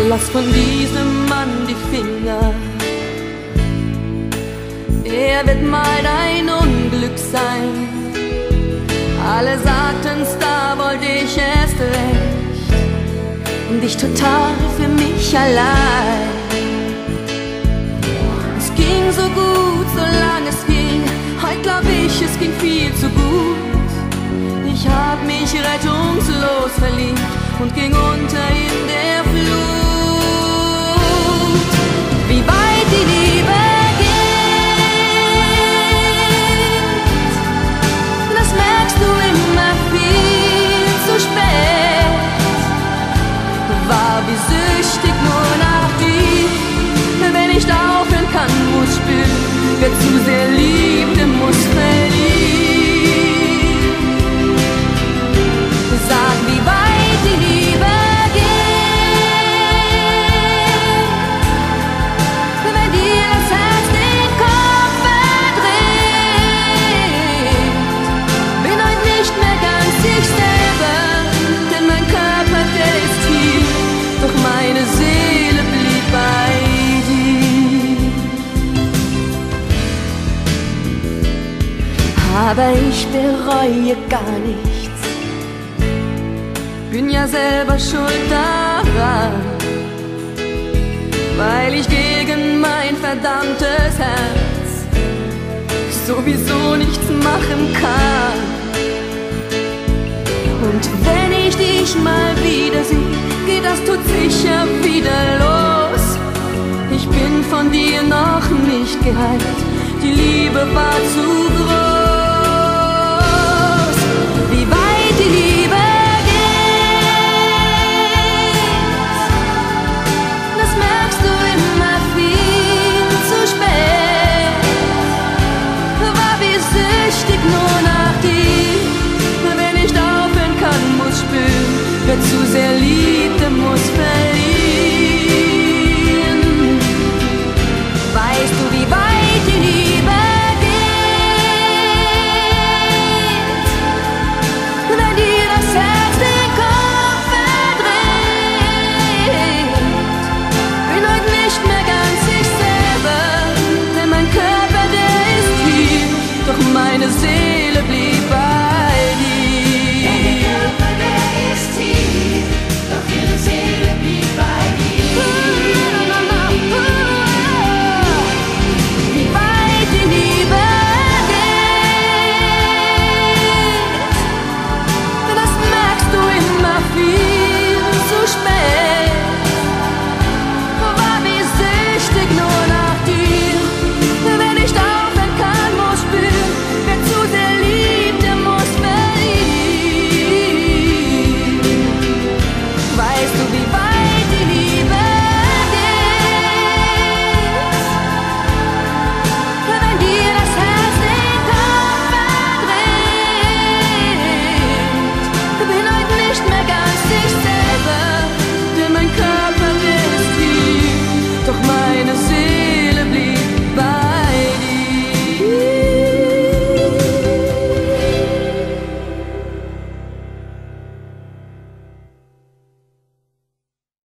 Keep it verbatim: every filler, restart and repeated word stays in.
Lass von diesem Mann die Finger. Er wird mal dein Unglück sein. Alle sagten's, da wollte ich erst recht und ich total für mich allein. Es ging so gut, solange es ging. Heute glaub ich, es ging viel zu gut. Ich hab mich rettungslos verliebt und ging unter in der Flut. Wie weit die Liebe geht, das merkst du immer viel zu spät. War wie süchtig nur nach dir, wer nicht aufhören kann, muss spüren. Wer zu sehr liebt, der muss verlieren. Sag, wie weit die Liebe geht, wenn dir das Herz den Kopf verdreht. Bin heute nicht mehr ganz ich selber, denn mein Körper, der ist hier, doch meine Seele blieb bei dir. Aber ich bereue gar nichts, bin ja selber schuld daran, weil ich gegen mein verdammtes Herz sowieso nichts machen kann. Und wenn ich dich mal wieder sehe, geht das tut sicher wieder los. Ich bin von dir noch nicht geheilt, die Liebe war zu groß.